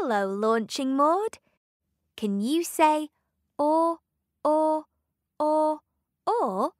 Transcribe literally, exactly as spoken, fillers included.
Hello, Launching Maud. Can you say or, or, or, or?